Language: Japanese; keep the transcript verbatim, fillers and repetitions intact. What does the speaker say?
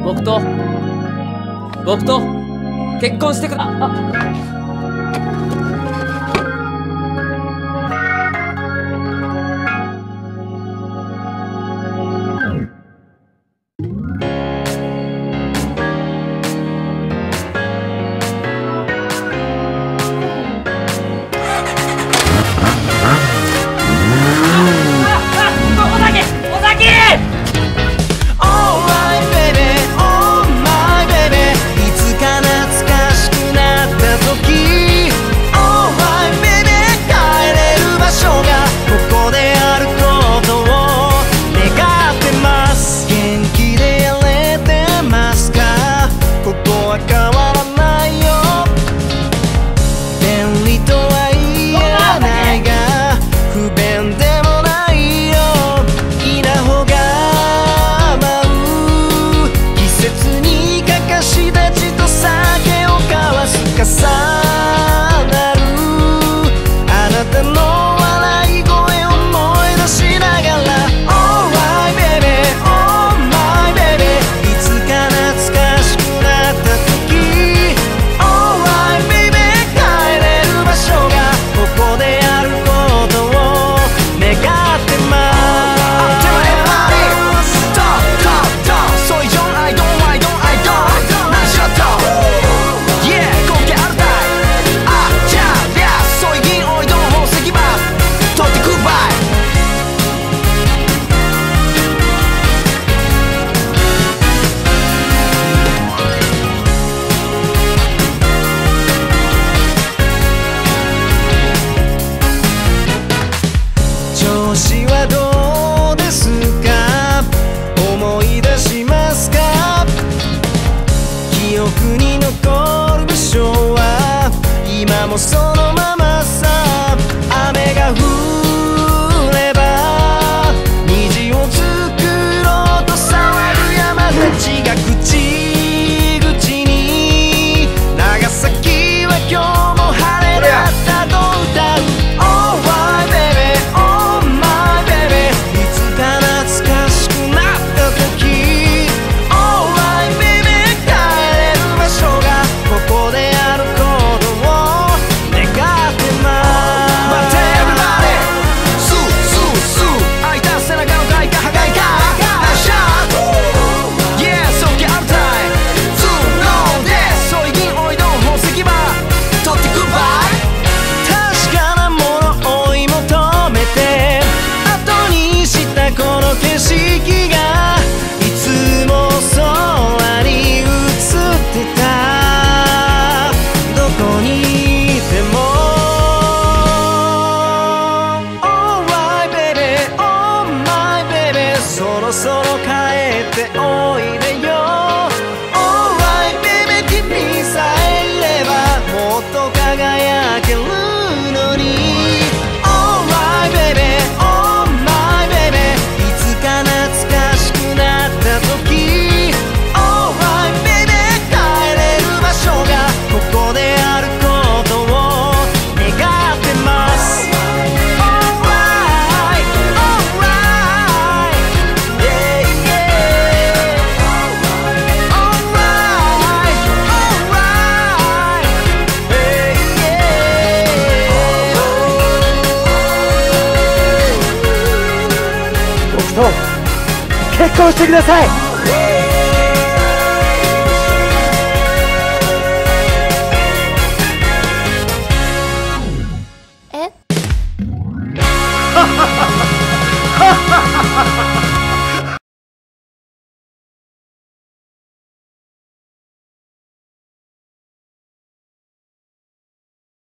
僕と僕と結婚してくだあもうそのままさ雨が降れば虹を作ろうと騒ぐ山たちが口々に長崎は今日も晴れだったと歌う Oh my baby Oh my baby いつか懐かしくなった時 Oh my baby 帰れる場所がここであることを景色がいつも空に映ってたどこにいても Oh my baby Oh my baby そろそろ帰っておいでよ Oh my baby 君さえいればもっと輝けるのに Oh my baby結婚してください。